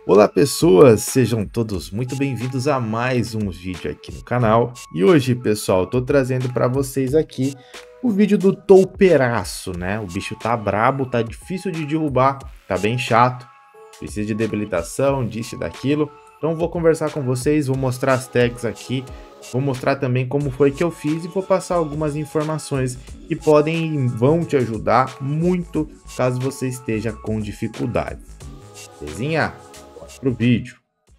Olá pessoas, sejam todos muito bem-vindos a mais um vídeo aqui no canal. E hoje, pessoal, tô trazendo para vocês aqui o vídeo do touperaço, né? O bicho tá brabo, tá difícil de derrubar, tá bem chato, precisa de debilitação, disso e daquilo. Então vou conversar com vocês, vou mostrar as tags aqui, vou mostrar também como foi que eu fiz e vou passar algumas informações que vão te ajudar muito caso você esteja com dificuldade. Belezinha? Pro vídeo.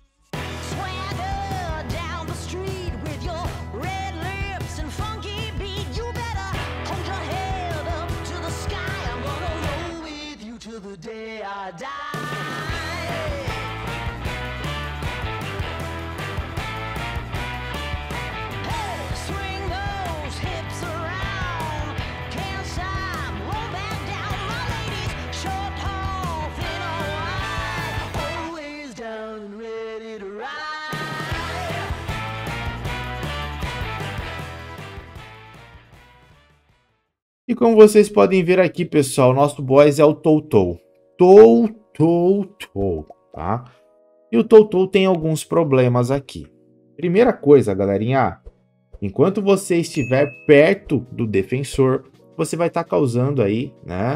E como vocês podem ver aqui, pessoal, nosso boss é o Toutou. Toutou, tá? E o Toutou tem alguns problemas aqui. Primeira coisa, galerinha, enquanto você estiver perto do defensor, você vai estar causando aí, né,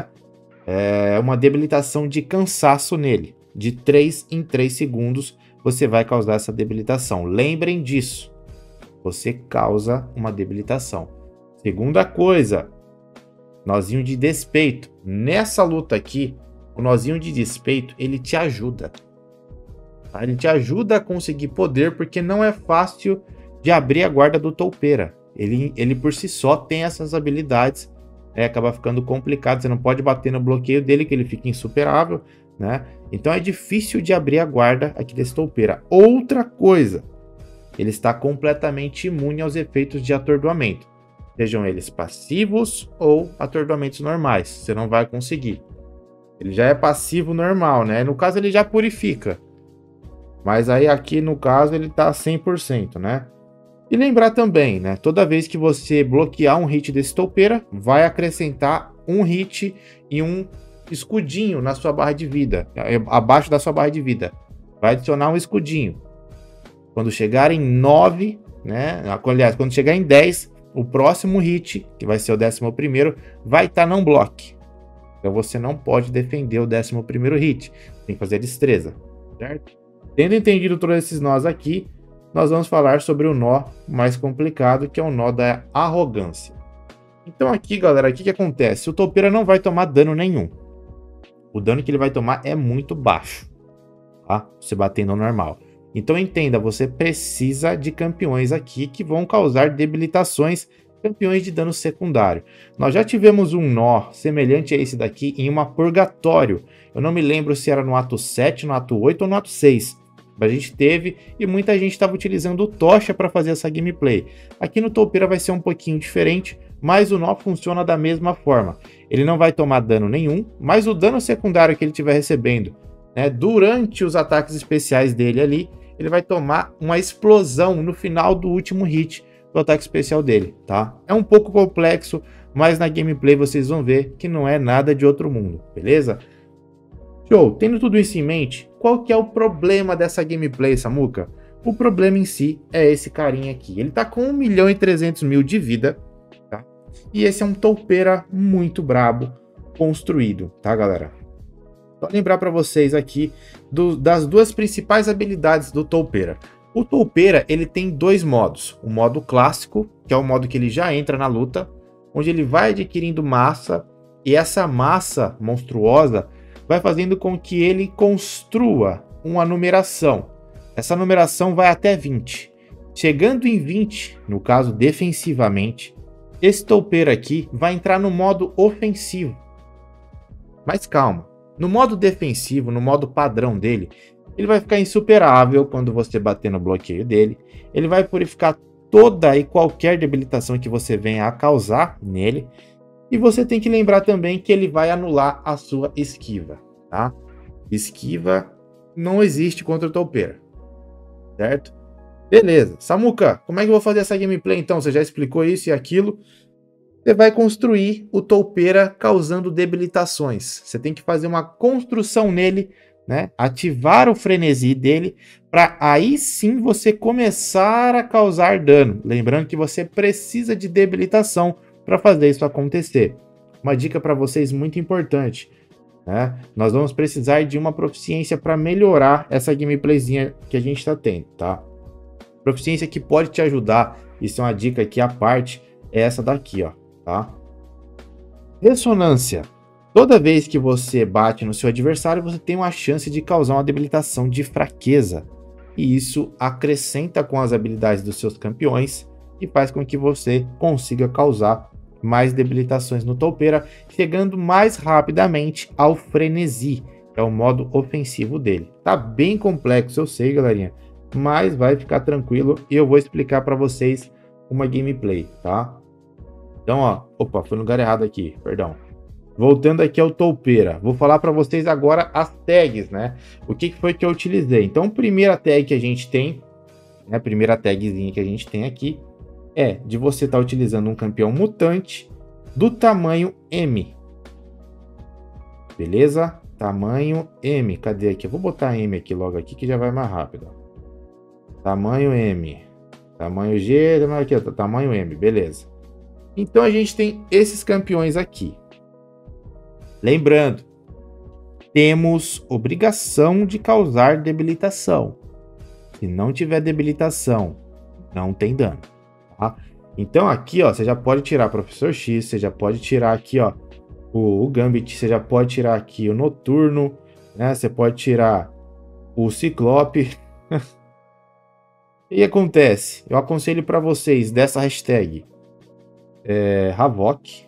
uma debilitação de cansaço nele. De 3 em 3 segundos, você vai causar essa debilitação. Lembrem disso. Você causa uma debilitação. Segunda coisa, nozinho de despeito. Nessa luta aqui, o nozinho de despeito, ele te ajuda. Tá? Ele te ajuda a conseguir poder, porque não é fácil de abrir a guarda do toupeira. Ele por si só tem essas habilidades. Acaba ficando complicado, você não pode bater no bloqueio dele, que ele fica insuperável, né? Então é difícil de abrir a guarda aqui desse toupeira. Outra coisa, ele está completamente imune aos efeitos de atordoamento. Sejam eles passivos ou atordoamentos normais, você não vai conseguir. Ele já é passivo normal, né? No caso ele já purifica. Mas aí aqui no caso ele tá 100%, né? E lembrar também, né? Toda vez que você bloquear um hit desse toupeira, vai acrescentar um hit e um escudinho na sua barra de vida, abaixo da sua barra de vida. Vai adicionar um escudinho. Quando chegar em 9, né? Aliás, quando chegar em 10, o próximo hit, que vai ser o 11º, vai estar não bloque. Então você não pode defender o 11º hit. Tem que fazer destreza, certo? Tendo entendido todos esses nós aqui, nós vamos falar sobre o nó mais complicado, que é o nó da arrogância. Então aqui, galera, o que acontece? O toupeira não vai tomar dano nenhum. O dano que ele vai tomar é muito baixo, tá? Você batendo normal. Então entenda, você precisa de campeões aqui que vão causar debilitações, campeões de dano secundário. Nós já tivemos um nó semelhante a esse daqui em uma Purgatório. Eu não me lembro se era no ato 7, no ato 8 ou no ato 6. A gente teve e muita gente estava utilizando o Tocha para fazer essa gameplay. Aqui no toupeira vai ser um pouquinho diferente, mas o nó funciona da mesma forma. Ele não vai tomar dano nenhum, mas o dano secundário que ele estiver recebendo, né, durante os ataques especiais dele ali, ele vai tomar uma explosão no final do último hit do ataque especial dele, tá? É um pouco complexo, mas na gameplay vocês vão ver que não é nada de outro mundo, beleza? Show! Tendo tudo isso em mente, qual que é o problema dessa gameplay, Samuca? O problema em si é esse carinha aqui. Ele tá com 1.300.000 de vida, tá? E esse é um toupeira muito brabo construído, tá, galera? Só lembrar para vocês aqui das duas principais habilidades do toupeira. O toupeira, ele tem dois modos. O modo clássico, que é o modo que ele já entra na luta, onde ele vai adquirindo massa, e essa massa monstruosa vai fazendo com que ele construa uma numeração. Essa numeração vai até 20. Chegando em 20, no caso defensivamente, esse toupeira aqui vai entrar no modo ofensivo. Mas calma, no modo defensivo, no modo padrão dele, ele vai ficar insuperável quando você bater no bloqueio dele. Ele vai purificar toda e qualquer debilitação que você venha a causar nele. E você tem que lembrar também que ele vai anular a sua esquiva, tá? Esquiva não existe contra o toupeira, certo? Beleza. Samuca, como é que eu vou fazer essa gameplay então? Você já explicou isso e aquilo. Você vai construir o toupeira causando debilitações. Você tem que fazer uma construção nele né, ativar o frenesi dele, para aí sim você começar a causar dano. Lembrando que você precisa de debilitação para fazer isso acontecer. Uma dica para vocês muito importante, né? Nós vamos precisar de uma proficiência para melhorar essa gameplayzinha que a gente está tendo, tá? Proficiência que pode te ajudar, isso é uma dica aqui à parte, é essa daqui, ó, tá? Ressonância. Toda vez que você bate no seu adversário, você tem uma chance de causar uma debilitação de fraqueza. E isso acrescenta com as habilidades dos seus campeões e faz com que você consiga causar mais debilitações no toupeira, chegando mais rapidamente ao frenesi, que é o modo ofensivo dele. Tá bem complexo, eu sei, galerinha, mas vai ficar tranquilo e eu vou explicar para vocês uma gameplay, tá? Então, ó, opa, foi no lugar errado aqui, perdão. Voltando aqui ao toupeira, vou falar para vocês agora as tags, né? O que foi que eu utilizei? Então, a primeira tag que a gente tem, né, a primeira tagzinha que a gente tem aqui, é de você estar utilizando um campeão mutante do tamanho M. Beleza? Tamanho M. Cadê aqui? Eu vou botar M aqui logo aqui que já vai mais rápido. Tamanho M. Tamanho G, aqui, tamanho M. Beleza. Então a gente tem esses campeões aqui. Lembrando, temos obrigação de causar debilitação. Se não tiver debilitação, não tem dano. Tá? Então aqui, ó, você já pode tirar Professor X, você já pode tirar aqui, ó, o Gambit, você já pode tirar aqui o Noturno, né? Você pode tirar o Ciclope. O que acontece? Eu aconselho para vocês dessa hashtag Havok.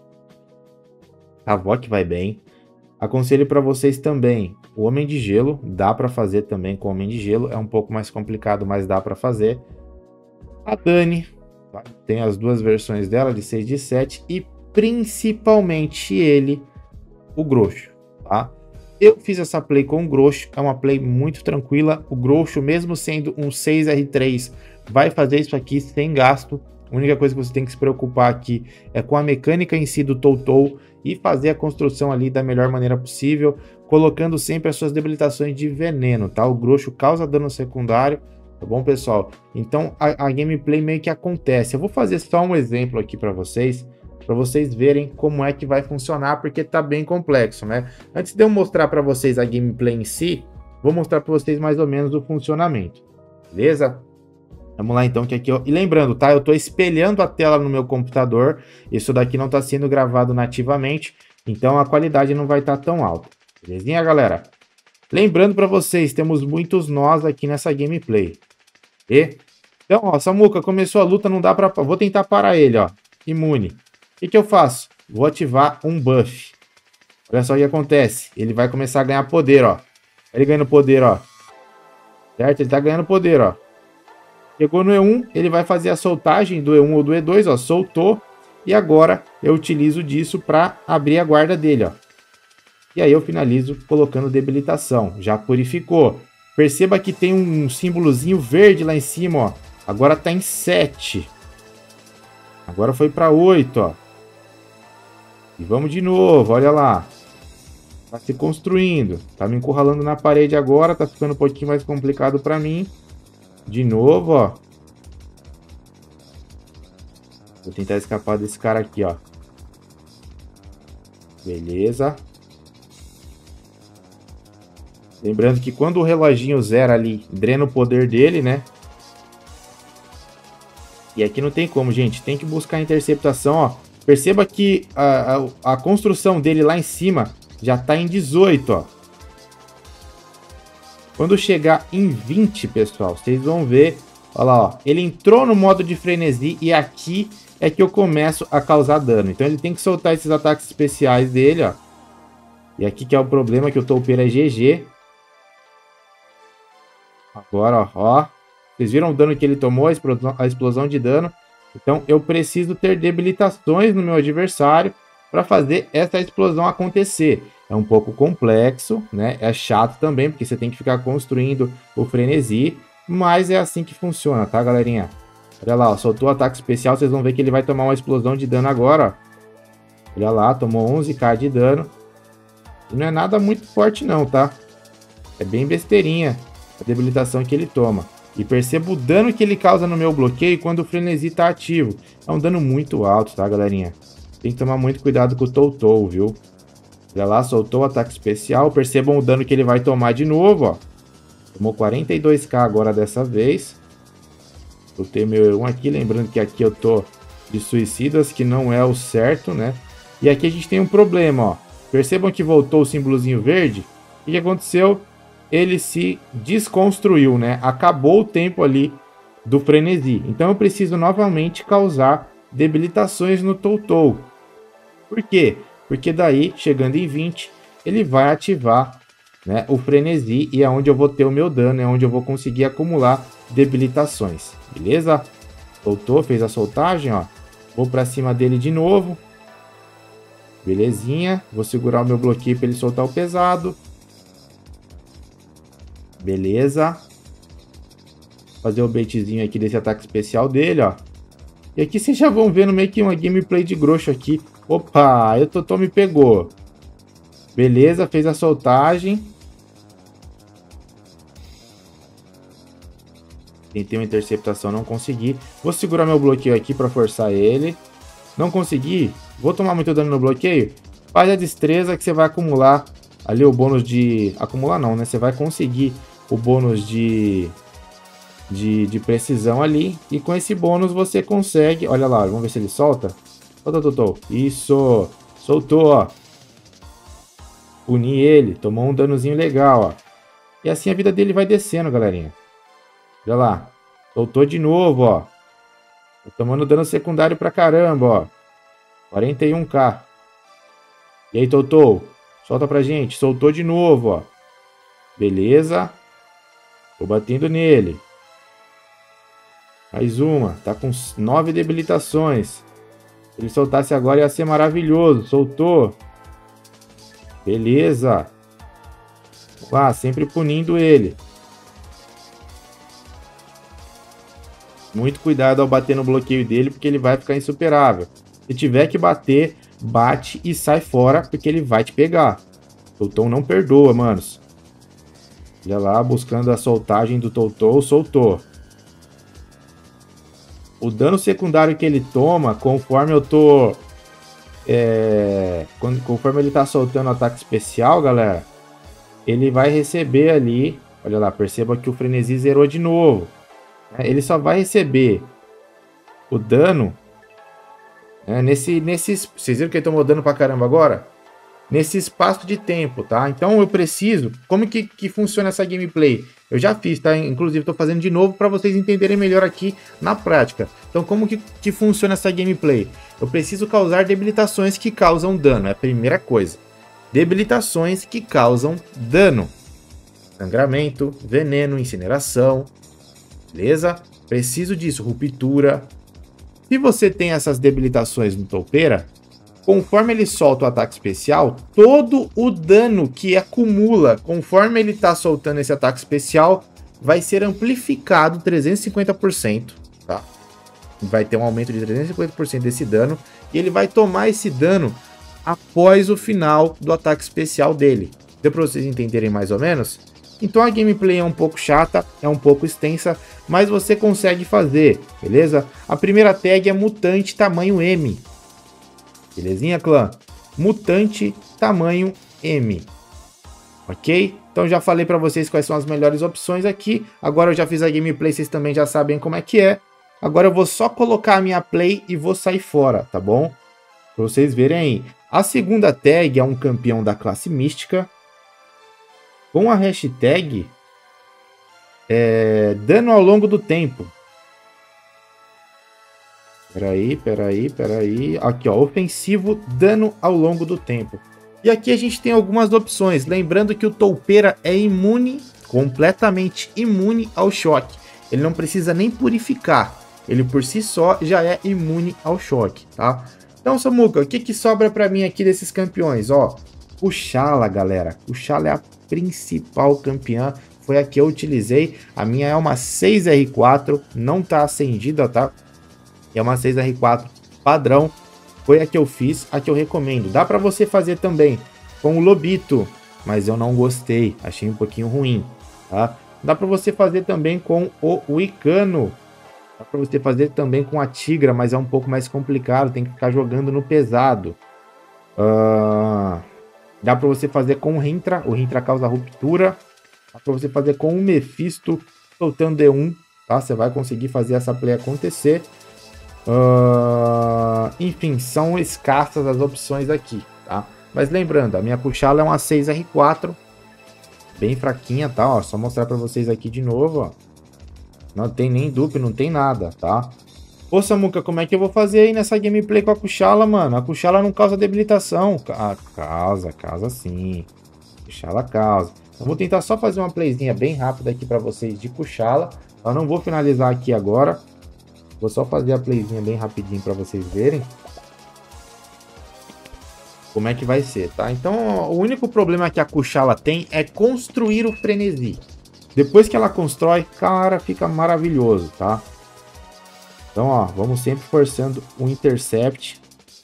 Havok vai bem. Aconselho para vocês também o Homem de Gelo. Dá para fazer também com o Homem de Gelo. É um pouco mais complicado, mas dá para fazer. A Dani. Tá? Tem as duas versões dela, de 6 e de 7. E principalmente ele, o Groxo. Tá? Eu fiz essa play com o Groxo. É uma play muito tranquila. O Groxo, mesmo sendo um 6R3, vai fazer isso aqui sem gasto. A única coisa que você tem que se preocupar aqui é com a mecânica em si do Toutou e fazer a construção ali da melhor maneira possível, colocando sempre as suas debilitações de veneno, tá? O Groxo causa dano secundário, tá bom, pessoal? Então a gameplay meio que acontece. Eu vou fazer só um exemplo aqui para vocês verem como é que vai funcionar, porque tá bem complexo, né? Antes de eu mostrar para vocês a gameplay em si, vou mostrar para vocês mais ou menos o funcionamento, beleza? Vamos lá então, que aqui e lembrando, tá? Eu tô espelhando a tela no meu computador. Isso daqui não tá sendo gravado nativamente, então a qualidade não vai estar tão alta. Belezinha, galera? Lembrando para vocês, temos muitos nós aqui nessa gameplay. Então, ó, Samuca, começou a luta, não dá para... Vou tentar parar ele, ó. Imune. O que eu faço? Vou ativar um buff. Olha só o que acontece. Ele vai começar a ganhar poder, ó. Ele ganhando poder, ó. Certo? Ele tá ganhando poder, ó. Chegou no E1, ele vai fazer a soltagem do E1 ou do E2, ó, soltou. E agora eu utilizo disso para abrir a guarda dele, ó. E aí eu finalizo colocando debilitação. Já purificou. Perceba que tem um símbolozinho verde lá em cima, ó. Agora tá em 7. Agora foi para 8, ó. E vamos de novo, olha lá. Tá se construindo. Tá me encurralando na parede agora, tá ficando um pouquinho mais complicado para mim. De novo, ó. Vou tentar escapar desse cara aqui, ó. Beleza. Lembrando que quando o reloginho zera ali, drena o poder dele, né? E aqui não tem como, gente. Tem que buscar a interceptação, ó. Perceba que a construção dele lá em cima já tá em 18, ó. Quando chegar em 20, pessoal, vocês vão ver, olha lá, ó, ele entrou no modo de frenesi e aqui é que eu começo a causar dano. Então ele tem que soltar esses ataques especiais dele, ó. E aqui que é o problema, que o toupeiro é GG. Agora, ó, vocês viram o dano que ele tomou, a explosão de dano. Então eu preciso ter debilitações no meu adversário para fazer essa explosão acontecer. É um pouco complexo, né? É chato também, porque você tem que ficar construindo o frenesi, mas é assim que funciona, tá, galerinha? Olha lá, ó, soltou o ataque especial, vocês vão ver que ele vai tomar uma explosão de dano agora, ó. Olha lá, tomou 11k de dano. E não é nada muito forte não, tá? É bem besteirinha a debilitação que ele toma. E perceba o dano que ele causa no meu bloqueio quando o frenesi tá ativo. É um dano muito alto, tá, galerinha? Tem que tomar muito cuidado com o Toutou, viu? Olha lá, soltou o ataque especial. Percebam o dano que ele vai tomar de novo, ó. Tomou 42k agora dessa vez. Soltei meu E1 aqui, lembrando que aqui eu tô de suicidas, que não é o certo, né? E aqui a gente tem um problema, ó. Percebam que voltou o símbolozinho verde. O que aconteceu? Ele se desconstruiu, né? Acabou o tempo ali do frenesi. Então eu preciso novamente causar debilitações no Toutou. Por quê? Porque daí, chegando em 20, ele vai ativar, né, o frenesi e é onde eu vou ter o meu dano, é onde eu vou conseguir acumular debilitações. Beleza? Soltou, fez a soltagem, ó. Vou para cima dele de novo. Belezinha. Vou segurar o meu bloqueio para ele soltar o pesado. Beleza. Fazer o baitzinho aqui desse ataque especial dele, ó. E aqui vocês já vão vendo meio que uma gameplay de grosso aqui. Opa, o Totô me pegou. Beleza, fez a soltagem. Tentei uma interceptação, não consegui. Vou segurar meu bloqueio aqui para forçar ele. Não consegui. Vou tomar muito dano no bloqueio. Faz a destreza que você vai acumular ali o bônus de... Acumular não, né? Você vai conseguir o bônus de precisão ali. E com esse bônus você consegue... Olha lá, vamos ver se ele solta. Solta, Totô. Isso. Soltou, ó. Puni ele. Tomou um danozinho legal, ó. E assim a vida dele vai descendo, galerinha. Olha lá. Soltou de novo, ó. Tô tomando dano secundário pra caramba, ó. 41k. E aí, Totô? Solta pra gente. Soltou de novo, ó. Beleza. Tô batendo nele. Mais uma. Tá com 9 debilitações. Se ele soltasse agora ia ser maravilhoso. Soltou. Beleza. Ah, sempre punindo ele. Muito cuidado ao bater no bloqueio dele, porque ele vai ficar insuperável. Se tiver que bater, bate e sai fora, porque ele vai te pegar. Toutou não perdoa, manos. Olha lá, buscando a soltagem do Toutou, soltou. O dano secundário que ele toma, conforme eu tô... conforme ele tá soltando o ataque especial, galera, ele vai receber ali... Olha lá, perceba que o frenesi zerou de novo. Ele só vai receber o dano, né, vocês viram que ele tomou dano pra caramba agora? Nesse espaço de tempo, tá? Então eu preciso... Como que funciona essa gameplay? Eu já fiz, tá? Inclusive tô fazendo de novo para vocês entenderem melhor aqui na prática. Então como que funciona essa gameplay? Eu preciso causar debilitações que causam dano, é a primeira coisa. Debilitações que causam dano. Sangramento, veneno, incineração... Beleza? Preciso disso, ruptura. Se você tem essas debilitações no toupeira, conforme ele solta o ataque especial, todo o dano que acumula conforme ele está soltando esse ataque especial vai ser amplificado 350%, tá? Vai ter um aumento de 350% desse dano e ele vai tomar esse dano após o final do ataque especial dele. Deu para vocês entenderem mais ou menos? Então a gameplay é um pouco chata, é um pouco extensa, mas você consegue fazer, beleza? A primeira tag é Mutante Tamanho M. Belezinha, clã? Mutante Tamanho M. Ok? Então já falei para vocês quais são as melhores opções aqui. Agora eu já fiz a gameplay, vocês também já sabem como é que é. Agora eu vou só colocar a minha play e vou sair fora, tá bom? Para vocês verem aí. A segunda tag é um campeão da classe mística. Com a hashtag dano ao longo do tempo. Peraí. Aqui, ó, ofensivo, dano ao longo do tempo. E aqui a gente tem algumas opções. Lembrando que o toupeira é imune, completamente imune ao choque. Ele não precisa nem purificar. Ele por si só já é imune ao choque, tá? Então, Samuca, o que sobra pra mim aqui desses campeões? Ó, o Shala, galera. O Shala é a principal campeã. Foi a que eu utilizei. A minha é uma 6R4. Não tá acendida, tá? É uma 6R4 padrão. Foi a que eu fiz, a que eu recomendo. Dá pra você fazer também com o Lobito. mas eu não gostei, achei um pouquinho ruim, tá? Dá para você fazer também com o Wicano, dá para você fazer também com a Tigra, mas é um pouco mais complicado, tem que ficar jogando no pesado. Dá para você fazer com o Rintra causa ruptura, dá para você fazer com o Mephisto, soltando D1, tá? Você vai conseguir fazer essa play acontecer. Enfim, são escassas as opções aqui, tá? Mas lembrando, a minha Kushala é uma 6R4, bem fraquinha, tá? Ó, só mostrar pra vocês aqui de novo, ó. Não tem nem dupe, não tem nada, tá? Ô, Samuca, como é que eu vou fazer aí nessa gameplay com a Kushala, mano? A Kushala não causa debilitação. Causa sim. Kushala causa. Eu vou tentar só fazer uma playzinha bem rápida aqui pra vocês de Kushala. Eu não vou finalizar aqui agora. Vou só fazer a playzinha bem rapidinho pra vocês verem como é que vai ser, tá? Então, o único problema que a Kushala tem é construir o frenesi. Depois que ela constrói, cara, fica maravilhoso, tá? Então, ó, vamos sempre forçando o intercept.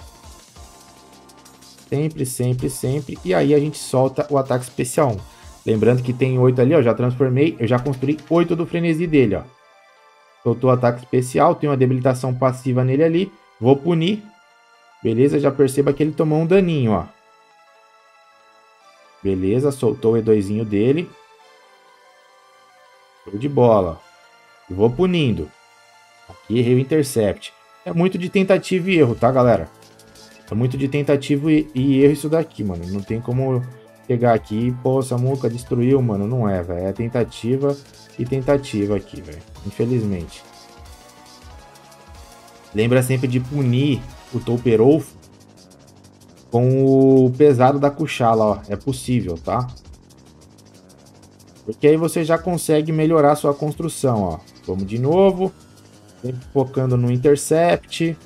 Sempre, sempre, sempre. E aí a gente solta o ataque especial 1. Lembrando que tem 8 ali, ó, já transformei, eu já construí 8 do frenesi dele, ó. Soltou o ataque especial, tem uma debilitação passiva nele ali. Vou punir. Beleza, já perceba que ele tomou um daninho, ó. Beleza, soltou o E2zinho dele. Show de bola. E vou punindo. Aqui errei o intercept. É muito de tentativa e erro, tá, galera? É muito de tentativa e erro isso daqui, mano. Não tem como pegar aqui e, pô, Samuca destruiu, mano. Não é, velho. É tentativa e tentativa aqui, velho. Infelizmente. Lembra sempre de punir o Tolperolfo com o pesado da Kushala, ó. É possível, tá? Porque aí você já consegue melhorar a sua construção, ó. Vamos de novo. Sempre focando no intercept.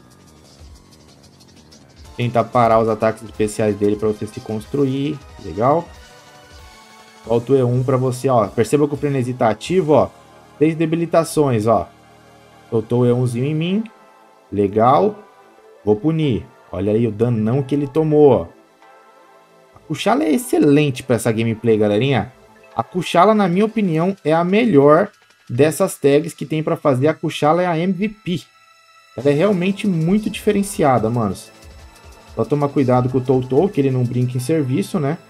Tenta parar os ataques especiais dele para você se construir. Legal. Volta o E1 para você, ó. Perceba que o frenesi tá ativo, ó. 6 debilitações, ó. Soltou o E1zinho em mim. Legal. Vou punir. Olha aí o danão que ele tomou, ó. A Kushala é excelente para essa gameplay, galerinha. A Kushala, na minha opinião, é a melhor dessas tags que tem para fazer. A Kushala é a MVP. Ela é realmente muito diferenciada, manos. Só tomar cuidado com o Toltou, que ele não brinca em serviço, né?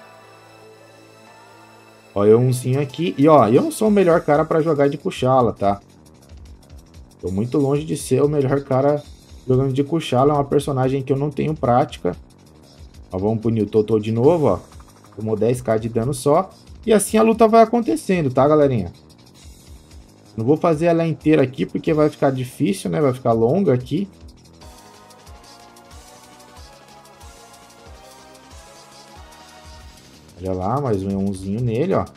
Ó, eu umzinho aqui. E ó, eu não sou o melhor cara para jogar de Kushala, tá? Tô muito longe de ser o melhor cara jogando de Kushala. É uma personagem que eu não tenho prática. Ó, vamos punir o Toltou de novo, ó. Tomou 10k de dano só. E assim a luta vai acontecendo, tá, galerinha? Não vou fazer ela inteira aqui, porque vai ficar difícil, né? Vai ficar longa aqui. Olha lá, mais um E1zinho nele, ó.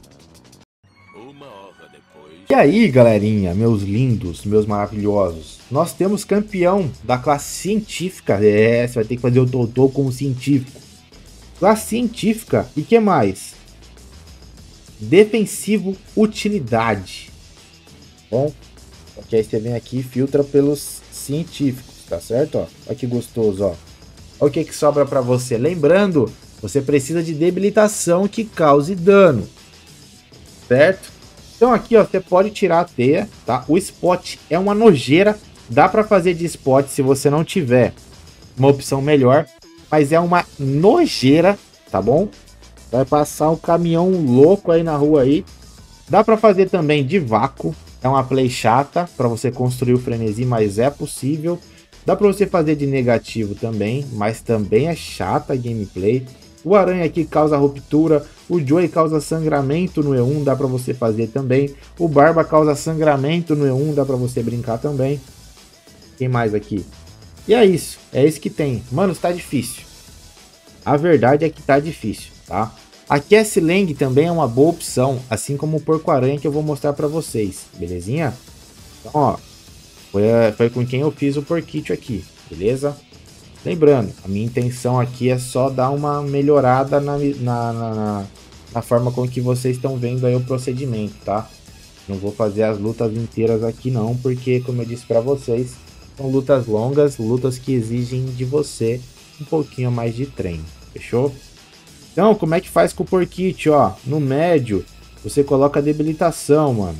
E aí, galerinha, meus lindos, meus maravilhosos. Nós temos campeão da classe científica. É, você vai ter que fazer o Toltou como científico. Classe científica. E que mais? Defensivo utilidade. Bom, porque aí você vem aqui e filtra pelos científicos, tá certo? Ó, olha que gostoso, ó. Olha o que sobra para você. Lembrando, você precisa de debilitação que cause dano, certo? Então aqui, ó, você pode tirar a teia, tá? O spot é uma nojeira. Dá para fazer de spot se você não tiver uma opção melhor, mas é uma nojeira, tá bom? Vai passar um caminhão louco aí na rua aí. Dá para fazer também de vácuo. É uma play chata para você construir o frenesi, mas é possível. Dá para você fazer de negativo também, mas também é chata a gameplay. O aranha aqui causa ruptura. O Joey causa sangramento no E1, dá para você fazer também. O Barba causa sangramento no E1, dá para você brincar também. Quem mais aqui? E é isso que tem. Mano, está difícil. A verdade é que tá difícil, tá? A Cassie Lang também é uma boa opção, assim como o Porco-Aranha que eu vou mostrar pra vocês, belezinha? Então, ó, foi com quem eu fiz o Porquito aqui, beleza? Lembrando, a minha intenção aqui é só dar uma melhorada na forma com que vocês estão vendo aí o procedimento, tá? Não vou fazer as lutas inteiras aqui não, porque como eu disse pra vocês, são lutas longas, lutas que exigem de você um pouquinho mais de treino, fechou? Então, como é que faz com o Porkit, ó? No médio, você coloca a debilitação, mano.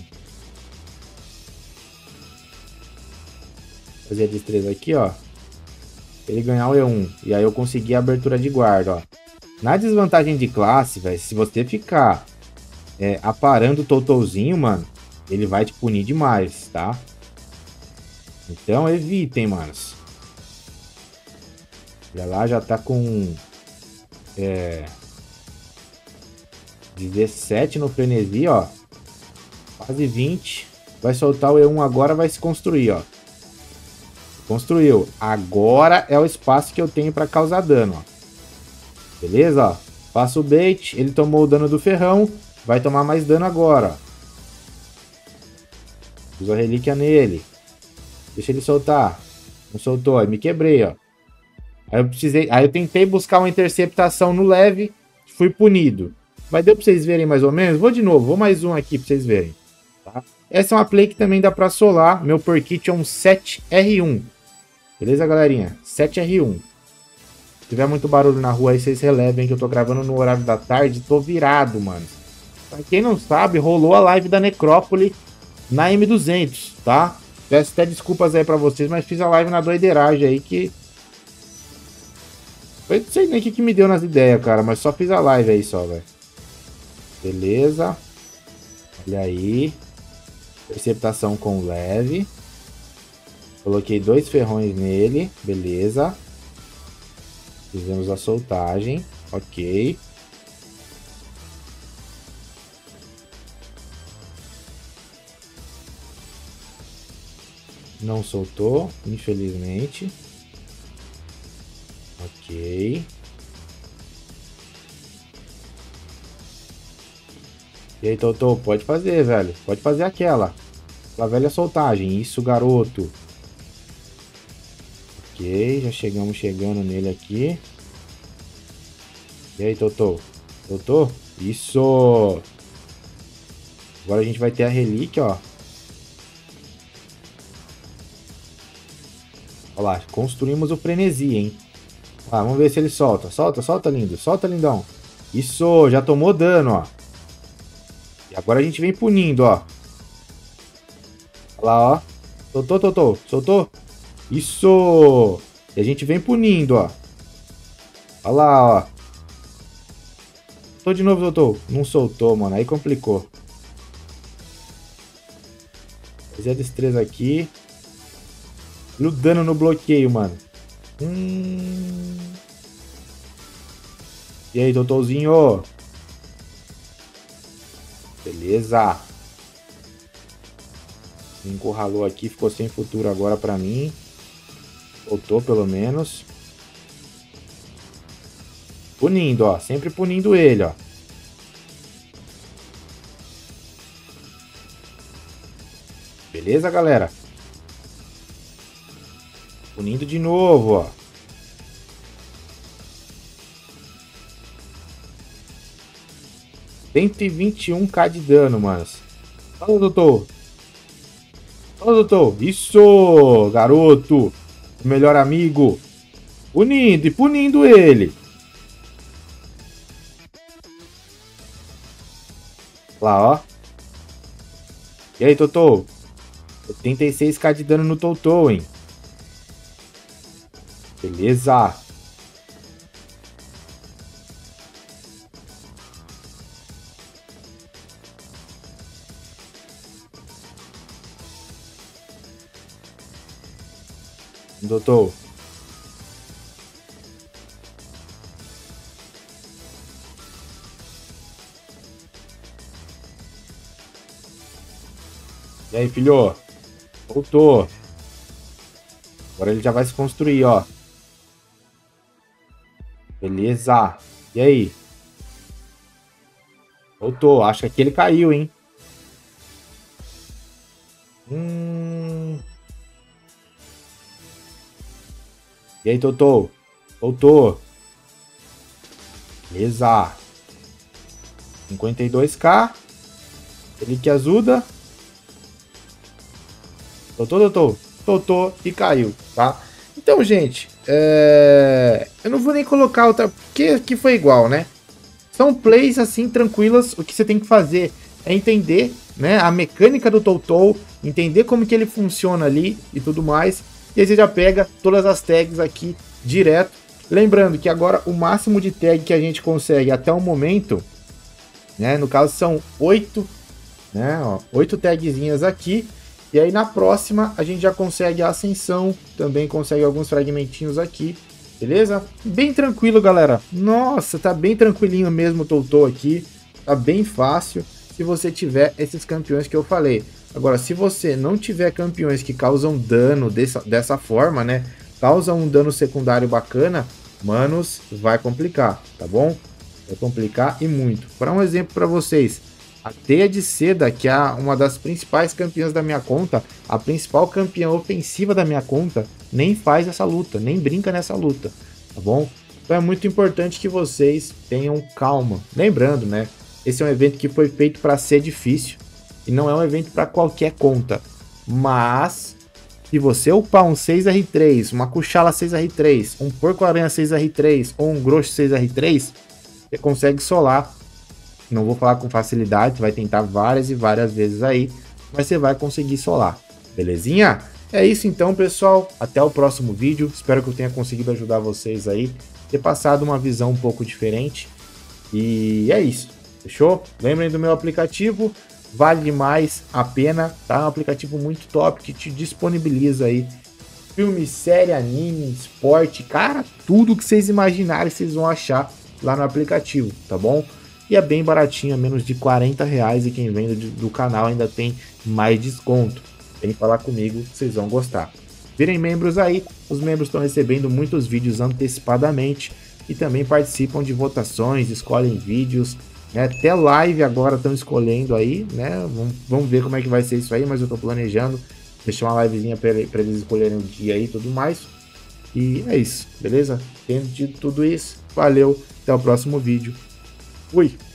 Fazer a destreza aqui, ó. Ele ganhar o E1. E aí eu consegui a abertura de guarda, ó. Na desvantagem de classe, velho, se você ficar aparando o Totouzinho, mano, ele vai te punir demais, tá? Então evitem, manos. Olha lá, já tá com 17 no frenesi, ó. Quase 20. Vai soltar o E1 agora, vai se construir, ó. Construiu. Agora é o espaço que eu tenho para causar dano, ó. Beleza, ó. Passa o bait, ele tomou o dano do ferrão, vai tomar mais dano agora, ó. Usa a relíquia nele. Deixa ele soltar. Não soltou, aí me quebrei, ó. Aí eu tentei buscar uma interceptação no leve, fui punido. Mas deu pra vocês verem mais ou menos? Vou de novo, vou mais um aqui pra vocês verem. Tá? Essa é uma play que também dá pra solar. Meu Porkit é um 7R1. Beleza, galerinha? 7R1. Se tiver muito barulho na rua aí, vocês relevem que eu tô gravando no horário da tarde. Tô virado, mano. Pra quem não sabe, rolou a live da Necrópole na M200, tá? Peço até desculpas aí pra vocês, mas fiz a live na doideiragem aí que... Eu não sei nem o que me deu nas ideias, cara, mas só fiz a live aí só, velho. Beleza. Olha aí. Interceptação com leve. Coloquei 2 ferrões nele. Beleza. Fizemos a soltagem. Ok. Não soltou, infelizmente. Ok. E aí, Totô, pode fazer, velho. Pode fazer aquela velha soltagem. Isso, garoto. Ok, já chegando nele aqui. E aí, Totô? Totô? Isso! Agora a gente vai ter a relíquia, ó. Olha lá, construímos o frenesi, hein? Ah, vamos ver se ele solta. Solta, solta, lindo. Solta, lindão. Isso, já tomou dano, ó. E agora a gente vem punindo, ó. Olha lá, ó. Soltou, Totô. Soltou? Isso! E a gente vem punindo, ó. Olha lá, ó. Soltou de novo, Totô. Não soltou, mano. Aí complicou. Fazer a destreza aqui. E o dano no bloqueio, mano. E aí, Totôzinho? Beleza. Me encurralou aqui. Ficou sem futuro agora pra mim. Voltou, pelo menos. Punindo, ó. Sempre punindo ele, ó. Beleza, galera? Punindo de novo, ó. $121k de dano, manos. Fala, doutor. Fala, doutor. Isso, garoto. O melhor amigo. Punindo e punindo ele. Lá, ó. E aí, Totô? 86k de dano no Totô, hein? Beleza. Doutor. E aí, filho? Voltou. Agora ele já vai se construir, ó. Beleza. E aí? Voltou. Acho que aqui ele caiu, hein? E aí, Totô? Voltou. Beleza. 52k. Ele que ajuda. Totô. Totô e caiu, tá? Então, gente, eu não vou nem colocar outra, porque aqui foi igual, né? São plays assim tranquilas. O que você tem que fazer é entender, né, a mecânica do TOTO, entender como que ele funciona ali e tudo mais. E aí você já pega todas as tags aqui direto. Lembrando que agora o máximo de tag que a gente consegue até o momento, né, no caso são 8, né, ó, 8 tagzinhas aqui. E aí na próxima a gente já consegue a ascensão, também consegue alguns fragmentinhos aqui, beleza? Bem tranquilo, galera. Nossa, tá bem tranquilinho mesmo o TOTO aqui, tá bem fácil se você tiver esses campeões que eu falei. Agora, se você não tiver campeões que causam dano dessa forma, né, causam um dano secundário bacana, manos, vai complicar, tá bom? Vai complicar e muito. Para um exemplo para vocês, a Teia de Seda, que é uma das principais campeãs da minha conta, a principal campeã ofensiva da minha conta, nem faz essa luta, nem brinca nessa luta, tá bom? Então é muito importante que vocês tenham calma. Lembrando, né? Esse é um evento que foi feito para ser difícil e não é um evento para qualquer conta. Mas, se você upar um 6R3, uma Kuchala 6R3, um Porco-Aranha 6R3 ou um Grosso 6R3, você consegue solar. Não vou falar com facilidade, vai tentar várias e várias vezes aí, mas você vai conseguir solar, belezinha? É isso então, pessoal, até o próximo vídeo, espero que eu tenha conseguido ajudar vocês aí, ter passado uma visão um pouco diferente, e é isso, fechou? Lembrem do meu aplicativo, vale demais a pena, tá? É um aplicativo muito top que te disponibiliza aí filme, série, anime, esporte, cara, tudo que vocês imaginarem vocês vão achar lá no aplicativo, tá bom? E é bem baratinho, é menos de R$40, e quem vem do canal ainda tem mais desconto. Vem falar comigo, vocês vão gostar. Virem membros aí, os membros estão recebendo muitos vídeos antecipadamente e também participam de votações, escolhem vídeos, né? Até live agora estão escolhendo aí, né? Vamos ver como é que vai ser isso aí, mas eu estou planejando deixar uma livezinha para eles escolherem o dia aí e tudo mais. E é isso, beleza? Tendo dito tudo isso, valeu, até o próximo vídeo. Fui!